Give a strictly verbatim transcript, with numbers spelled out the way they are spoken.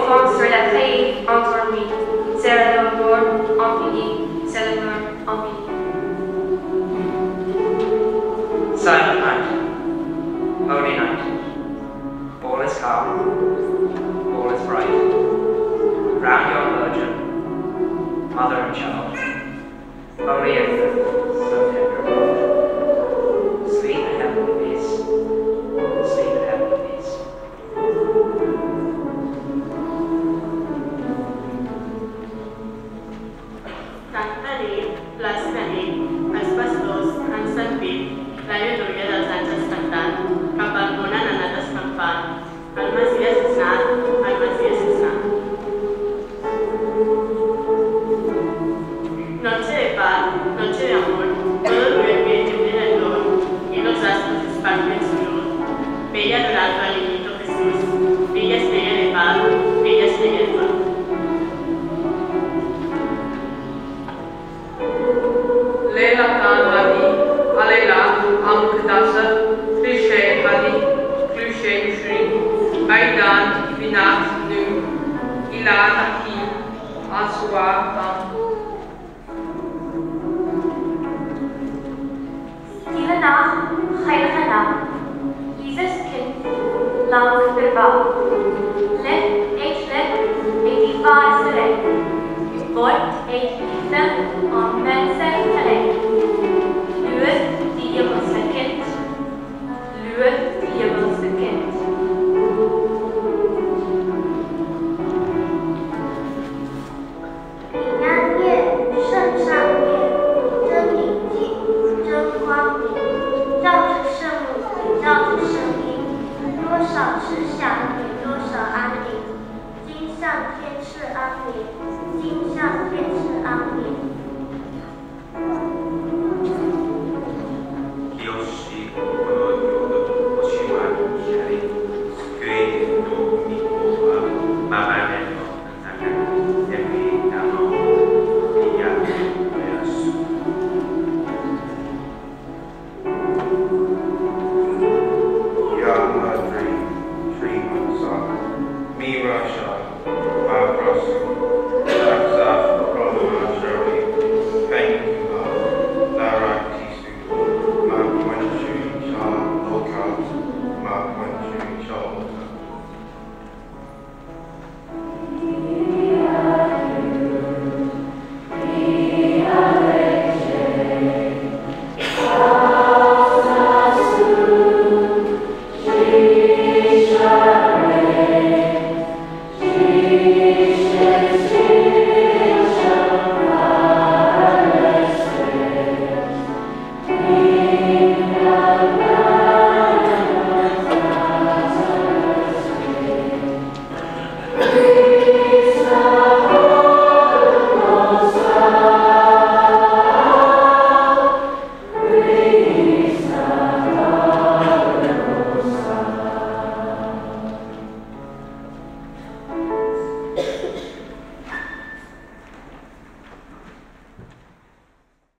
monster dat hij antwoord me, Sarah door Ampini, Selenor Ampini. Silent night, holy night, all is calm, all is bright. Round your virgin, mother and child, holy infant, so tender of heart. Sleep in heavenly peace, sleep in heavenly peace. Cantaré, blascaré, els pastors han servit l'al·leluia dels àngels cantant, cap al món han anat escampant. El Messies és nat, el Messies és nat. Noche de paz, noche de amor, todo duerme en alrededor, y los astros esparcen su luz. Bella adorando al niñito Jesús, bella estrella de paz, bella estrella de paz. Leila Khan Hadi, Alayla, Amukdasa, Cliché Hadi, Cliché Shri, Aidan, Vinat, Nu, Ilan Hakim, Aswa Khan. Stille Nacht, heilige Nacht, Jesus Kind, lang verwacht. Licht, echt licht, met die vaarse recht. Word echt liefde aan mensen